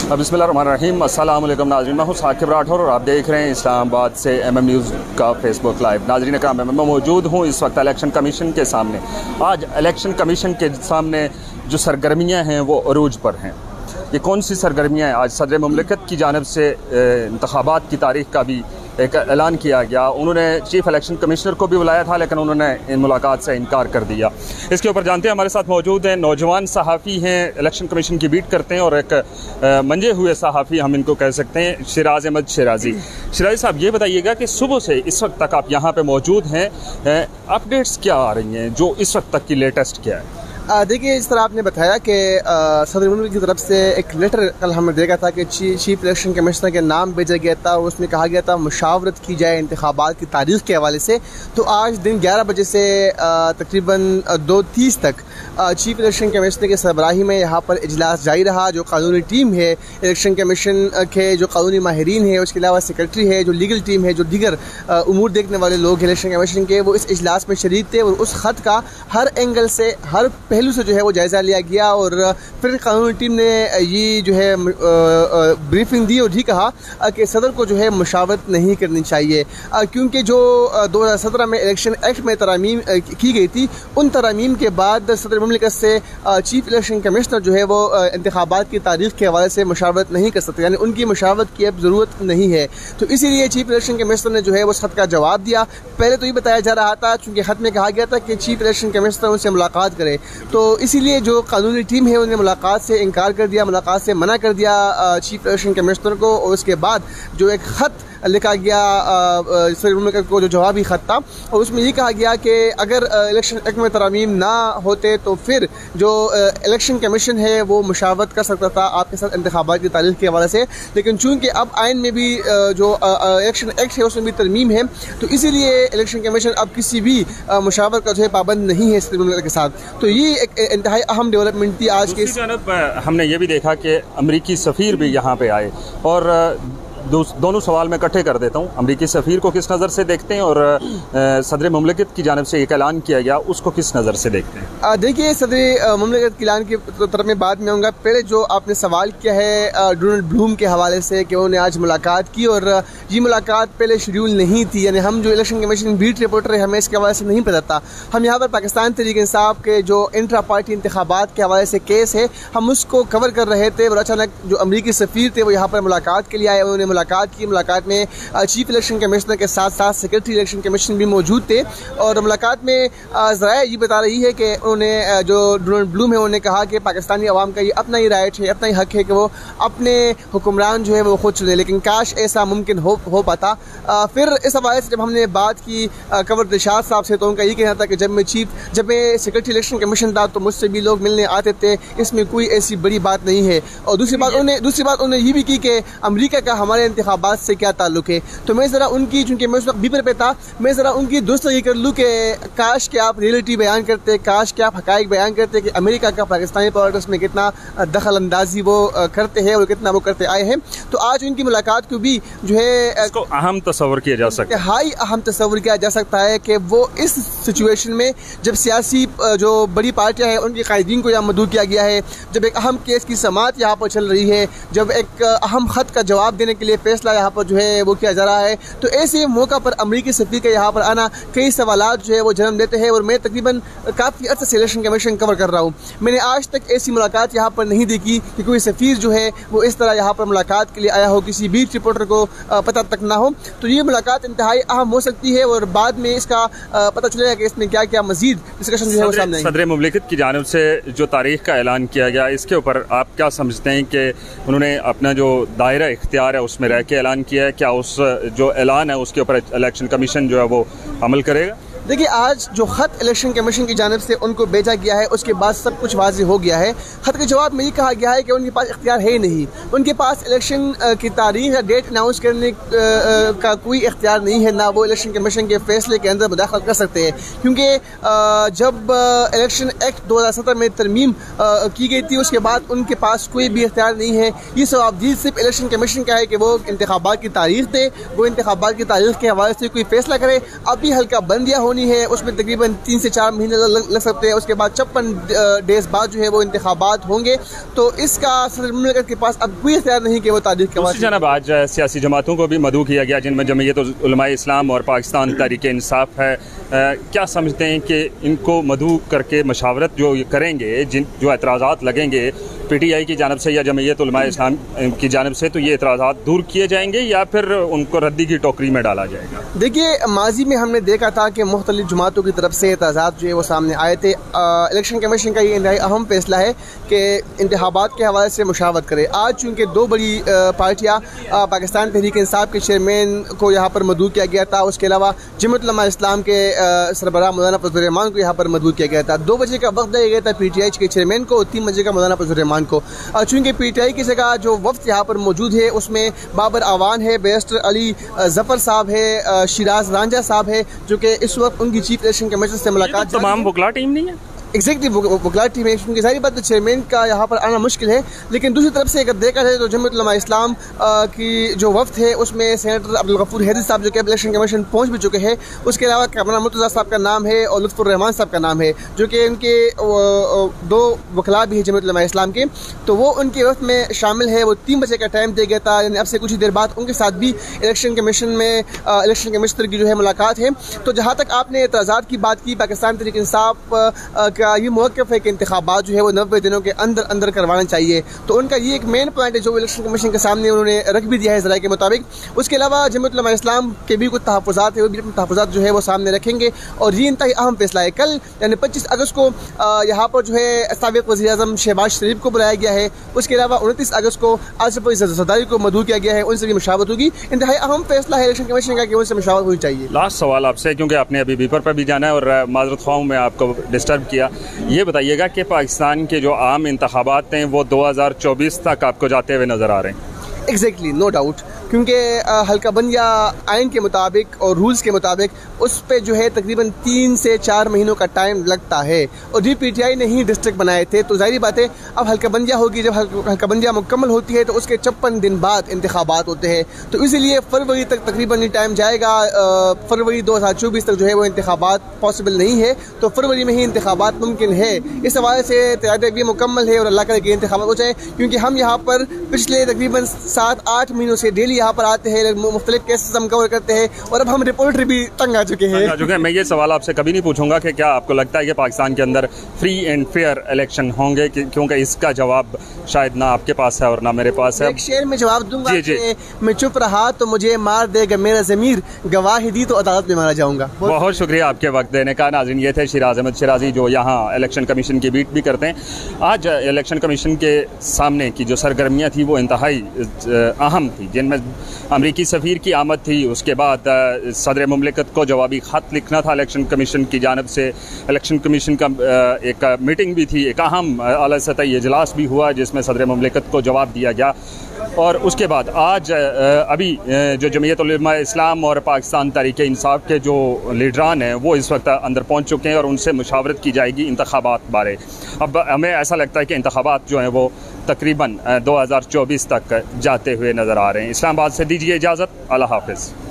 बिस्मिल्लाहिर्रहमानिर्रहीम। अस्सलाम वालेकुम नाज़रीन, मैं हूं साकिब राठौर और आप देख रहे हैं इस्लामाबाद से MM न्यूज़ का फेसबुक लाइव। नाज़रीन कराम, मैं मौजूद हूं इस वक्त इलेक्शन कमीशन के सामने। आज इलेक्शन कमीशन के सामने जो सरगर्मियां हैं वो अरूज पर हैं। ये कौन सी सरगर्मियां हैं? आज सदर मुमलिकत की जानिब से इंतखाबात की तारीख का भी एक ऐलान किया गया। उन्होंने चीफ इलेक्शन कमिश्नर को भी बुलाया था, लेकिन उन्होंने इन मुलाकात से इनकार कर दिया। इसके ऊपर जानते हैं, हमारे साथ मौजूद हैं नौजवान सहाफ़ी हैं, इलेक्शन कमीशन की बीट करते हैं और एक मंजे हुए सहाफ़ी हम इनको कह सकते हैं, शिराज अहमद शिराजी। शिराजी साहब, ये बताइएगा कि सुबह से इस वक्त तक आप यहाँ पर मौजूद हैं, अपडेट्स क्या आ रही हैं, जो इस वक्त तक की लेटेस्ट क्या है? देखिए, इस तरह आपने बताया कि सदर मुल्क की तरफ से एक लेटर कल हमने देखा था कि चीफ इलेक्शन कमिश्नर के नाम भेजा गया था और उसमें कहा गया था मुशावरत की जाए इंतखाबात की तारीख के हवाले से। तो आज दिन 11 बजे से तकरीबन 2:30 तक चीफ इलेक्शन कमिश्नर के सरबराही में यहाँ पर इजलास जारी रहा। जो कानूनी टीम है इलेक्शन कमीशन के, जो कानूनी माहिरीन है, उसके अलावा सेक्रेटरी है, जो लीगल टीम है, जो दीगर उमूर देखने वाले लोग इलेक्शन कमीशन के, वो इस इजलास में शरीक थे और उस ख़त का हर एंगल से, हर पहलू से जो है वो जायज़ा लिया गया। और फिर कानूनी टीम ने ये जो है ब्रीफिंग दी और ये कहा कि सदर को जो है मुशावरत नहीं करनी चाहिए, क्योंकि जो 2017 में इलेक्शन एक्ट में तरामीम की गई थी, उन तरामीम के बाद सदर मुमलिकत से चीफ इलेक्शन कमिश्नर जो है वो इंतखाबात की तारीख के हवाले से मुशावरत नहीं कर सकते, यानी उनकी मुशावरत की अब ज़रूरत नहीं है। तो इसीलिए चीफ इलेक्शन कमिश्नर ने जो है वो ख़त का जवाब दिया। पहले तो ये बताया जा रहा था, चूँकि ख़त में कहा गया था कि चीफ इलेक्शन कमिश्नर उनसे मुलाकात करे, तो इसीलिए जो कानूनी टीम है उन्हें मुलाकात से इनकार कर दिया, मुलाकात से मना कर दिया चीफ इलेक्शन कमिश्नर को। और उसके बाद जो एक ख़त लिखा गया सदर मुमलिकत को, जो जवाबी ख़त था, और उसमें ये कहा गया कि अगर इलेक्शन एक्ट में तरमीम ना होते तो फिर जो इलेक्शन कमीशन है वो मुशावरत कर सकता था आपके साथ इंतखाबात की तारीख के हवाले से। लेकिन चूँकि अब आइन में भी जो इलेक्शन एक्ट है उसमें भी तरमीम है, तो इसीलिए इलेक्शन कमीशन अब किसी भी मुशावरत का जो है पाबंद नहीं है सदर मुमलिकत के साथ। तो ये एक इंतहाई अहम डेवलपमेंट थी आज की। हमने ये भी देखा कि अमरीकी सफ़ीर भी यहाँ पे आए, और दोनों सवाल मैं इकट्ठे कर देता हूँ। अमरीकी सफ़ीर को किस नज़र से देखते हैं और सदर मुमलिकत की जानिब से एक ऐलान किया गया, उसको किस नज़र से देखते हैं? देखिए, सदर मुमलिकत के ऐलान की तरफ में बाद में आऊँगा। पहले जो आपने सवाल किया है डोनाल्ड ब्लूम के हवाले से कि उन्होंने आज मुलाकात की, और ये मुलाकात पहले शेड्यूल नहीं थी, यानी हम जो इलेक्शन कमीशन बीट रिपोर्टर है हमें इसके हवाले से नहीं पता था। हम यहाँ पर पाकिस्तान तहरीक इंसाफ के जो इंट्रा पार्टी इंतखाबात के हवाले से केस है, हम उसको कवर कर रहे थे, और अचानक जो अमरीकी सफ़ीर थे वो यहाँ पर मुलाकात के लिए आए। उन्होंने मुलाकात में चीफ इलेक्शन कमिश्नर के साथ साथ सेक्रेटरी इलेक्शन कमीशन भी मौजूद थे। और मुलाकात में ज़राया ये बता रही है कि उन्होंने, जो डोनाल्ड ब्लूम है, उन्होंने कहा कि पाकिस्तानी अवाम का ये अपना ही राइट है, अपना ही हक है कि वो अपने हुक्मरान जो है वो खुद चुने, लेकिन काश ऐसा मुमकिन हो पाता। फिर इस हवाले से जब हमने बात की कंवर दिलशाद साहब से, तो उनका ये कहना था कि जब मैं सेक्रेटरी इलेक्शन कमीशन था तो मुझसे भी लोग मिलने आते थे, इसमें कोई ऐसी बड़ी बात नहीं है। और दूसरी बात उन्होंने ये भी की कि अमरीका का हमारे इंतखाबात से क्या ताल्लुक है। तो मैं ज़रा उनकी, चूँकि मैं उस वक्त बीपर पे था, मैं ज़रा उनकी दोस्त ये कर लूँ कि काश कि आप रियलिटी बयान करते, काश कि आप हक़ाइक़ बयान करते कि अमेरिका का पाकिस्तानी पॉलिटिक्स में कितना दखल अंदाजी वो करते हैं और कितना वो करते आए हैं। तो आज उनकी मुलाकात को भी जो है इसको अहम तस्वर किया जा सकता है, हाई अहम तस्वर किया जा सकता है कि वो इस सिचुएशन में, जब सियासी जो बड़ी पार्टियाँ हैं उनके कायदीन को यहाँ मदऊ किया गया है, जब एक अहम केस की समाअत यहाँ पर चल रही है, जब एक अहम ख़त का जवाब देने के लिए फैसला यहाँ पर जो है वो किया जा रहा है, तो ऐसे मौका पर अमरीकी सफ़ीर के यहाँ पर आना कई सवालात जो है वो जन्म देते हैं। और मैं तकरीबन काफ़ी अर्से से इलेक्शन कमीशन कवर कर रहा हूँ, मैंने आज तक ऐसी मुलाकात यहाँ पर नहीं देखी कि कोई सफ़ीर जो है वो इस तरह यहाँ पर मुलाकात के लिए आया हो, किसी बीट रिपोर्टर को पता तक ना हो। तो ये मुलाकात इंतहाई अहम हो सकती है और बाद में इसका पता चलेगा कि इसमें क्या क्या मज़ीद डिस्कशन जो है वो सामने आएंगे। सदर मुमलिकत की जानिब से जो तारीख का ऐलान किया गया, इसके ऊपर आप क्या समझते हैं कि उन्होंने अपना जो दायरा इख्तियार है उसमें रह के ऐलान किया है? क्या उस जो ऐलान है उसके ऊपर इलेक्शन कमीशन जो है वो अमल करेगा? देखिए, आज जो ख़त इलेक्शन कमीशन की जानिब से उनको भेजा गया है उसके बाद सब कुछ वाज़ेह हो गया है। ख़त के जवाब में ये कहा गया है कि उनके पास इख्तियार है ही नहीं, उनके पास इलेक्शन की तारीख या डेट अनाउंस करने का कोई इख्तियार नहीं है, ना वो इलेक्शन कमीशन के फैसले के अंदर मुदाखलत कर सकते हैं, क्योंकि जब इलेक्शन एक्ट 2017 में तरमीम की गई थी उसके बाद उनके पास कोई भी इख्तियार नहीं है। ये सवाबदीद सिर्फ इलेक्शन कमीशन का है कि वो इंतखाबात की तारीख दे, वो इंतखाबात की तारीख के हवाले से कोई फैसला करे। अभी हल्का बंद दिया होनी है उसमें तकरीबन 3 से 4 महीने लग सकते हैं। उसके बाद 56 डेज बाद जो है वो इंतखाबात होंगे। तो इसका सदर मुमलिकत के पास अब कोई इख्तियार नहीं कि वो तारीख के बाद। जनाब आज सियासी जमातों को भी मदऊ किया गया जिनमें जमीयत उलमाए इस्लाम और पाकिस्तान तहरीक इंसाफ है। क्या समझते हैं कि इनको मदऊ करके मशावरत जो करेंगे, जो एतराज़ात लगेंगे PTI की जानब से या जमीयत उलमाए इस्लाम की जानब से, तो ये एतराज़ात दूर किए जाएंगे या फिर उनको रद्दी की टोकरी में डाला जाएगा? देखिए, माजी में हमने देखा था कि मुख्तलिफ जमातों की तरफ से एतराज़ात जो है वो सामने आए थे। इलेक्शन कमीशन का ये इंतहाई अहम फैसला है कि इंतखाबात के हवाले से मुशावरत करे। आज चूँकि 2 बड़ी पार्टियाँ पाकिस्तान तहरीक इंसाफ के चेयरमैन को यहाँ पर मदऊ किया गया था, उसके अलावा जमीयत उलमाए इस्लाम के सरबराह मौलाना फजल रहमान को यहाँ पर मदऊ किया गया था। 2 बजे का वक्त दिया गया था PTI के चेयरमैन को, 3 बजे का मौलाना फजल रहमान को। चूँकि PTI की जगह जो वफ्द यहाँ पर मौजूद है उसमें बाबर आवान है, बैरिस्टर अली जफ़र साहब है, शिराज रांझा साहब है, जो कि इस वक्त उनकी चीफ इलेक्शन कमीशन से मुलाकात। तमाम वकला टीम नहीं है, एग्जैक्टली वकला टीम है, क्योंकि सारी बात चेयरमैन का यहाँ पर आना मुश्किल है। लेकिन दूसरी तरफ से अगर देखा जाए तो जमीयत उलमा इस्लाम की जो वफ्द है उसमें सेनेटर अब्दुल गफूर हैरिस साहब जो कि इलेक्शन कमीशन पहुँच भी चुके हैं, उसके अलावा कैमरा मुर्तज़ा साहब का नाम है और लुत्फ़ुर रहमान साहब का नाम है, जो कि उनके 2 वकला भी है जमीयत उलमा इस्लाम के। तो वो उनके वफ्द में शामिल है। वो 3 बजे का टाइम दिया गया था, यानी अब से कुछ ही देर बाद उनके साथ भी इलेक्शन कमीशन में इलेक्शन कमिश्नर की जो है मुलाकात है। तो जहाँ तक आपने एतराज़ात की बात की, पाकिस्तान तहरीक इंसाफ का ये मौक़िफ़ है कि इंतखाबात जो है वो 90 दिनों के अंदर अंदर करवाना चाहिए। तो उनका ये एक मेन पॉइंट है जो इलेक्शन कमीशन के सामने उन्होंने रख भी दिया है ज़राए के मुताबिक। उसके अलावा जमीयत उलमा इस्लाम के भी कुछ तहफ़्फ़ुज़ात है, वो भी अपने तहफ़्फ़ुज़ात जो है वो सामने रखेंगे। और ये इंतहाई अहम फैसला है। कल यानी 25 अगस्त को यहाँ पर जो है साबिक़ वज़ीर-ए-आज़म शहबाज शरीफ को बुलाया गया है। उसके अलावा 29 अगस्त को आसिफ अली ज़रदारी को मदऊ किया गया है, उनसे भी मुशावरत होगी। इंतहाई अहम फैसला है इलेक्शन कमीशन का कि उनसे मुशावरत होनी चाहिए। लास्ट सवाल आपसे, क्योंकि आपने अभी बीपर पर भी जाना है और माज़रत ख़्वाह मैं आपको डिस्टर्ब किया, ये बताइएगा कि पाकिस्तान के जो आम इंतखाबात हैं वो 2024 तक आपको जाते हुए नज़र आ रहे हैं? एग्जैक्टली, नो डाउट, क्योंकि हल्का बंदिया आइन के मुताबिक और रूल्स के मुताबिक उस पर जो है तकरीबन 3 से 4 महीनों का टाइम लगता है। और ये PTI ने ही डिस्ट्रिक्ट बनाए थे, तो ज़ाहिर बात है अब हल्का बंदिया होगी। जब हल्का बंदिया मुकम्मल होती है तो उसके 56 दिन बाद इंतखाबात होते हैं। तो इसीलिए फरवरी तक तकरीबन ये टाइम जाएगा। फरवरी 2024 तक जो है वो इंतखाबात पॉसिबल नहीं है, तो फरवरी में ही इंतखाबात मुमकिन है। इस हवाले से तैयारी भी मुकम्मल है और अल्लाह करे कि इंतखाबात हो जाए, क्योंकि हम यहाँ पर पिछले तकरीबन 7-8 महीनों से डेली यहाँ पर आते हैं, मुख्तलिफ केसेस हम कवर करते हैं और अब हम रिपोर्टर भी तंग आ चुके हैं। मैं ये सवाल आपसे कभी नहीं पूछूंगा कि क्या आपको लगता है कि पाकिस्तान के अंदर फ्री एंड फेयर इलेक्शन होंगे, क्योंकि इसका जवाब शायद ना आपके पास है और ना मेरे पास है। एक शेर में जवाब दूंगा कि मैं चुप रहा तो मुझे मार देगा मेरा ज़मीर, गवाही दी तो अदालत में मारा जाऊंगा। बहुत शुक्रिया आपके वक्त देने का। नाज़रीन, ये थे शिराज अहमद शिराजी जो यहाँ इलेक्शन कमीशन की बीट भी करते हैं। आज इलेक्शन कमीशन के सामने की जो सरगर्मियाँ थी वो इंतहाई अहम थी, जिनमें अमरीकी सफ़ीर की आमद थी। उसके बाद सदर मुमलिकत को जवाबी ख़त लिखना था इलेक्शन कमीशन की जानब से। इलेक्शन कमीशन का एक मीटिंग भी थी, एक अहम आला सतही इजलास भी हुआ जिसमें सदर मुमलिकत को जवाब दिया गया। और उसके बाद आज अभी जो जमीयत उलमा इस्लाम और पाकिस्तान तहरीक इंसाफ के जो लीडरान हैं वो इस वक्त अंदर पहुंच चुके हैं और उनसे मुशावरत की जाएगी इंतखाबात बारे। अब हमें ऐसा लगता है कि इंतखाबात जो हैं वो तकरीबन 2024 तक जाते हुए नज़र आ रहे हैं। इस्लामाबाद से दीजिए इजाज़त, अल्लाह हाफ़िज़।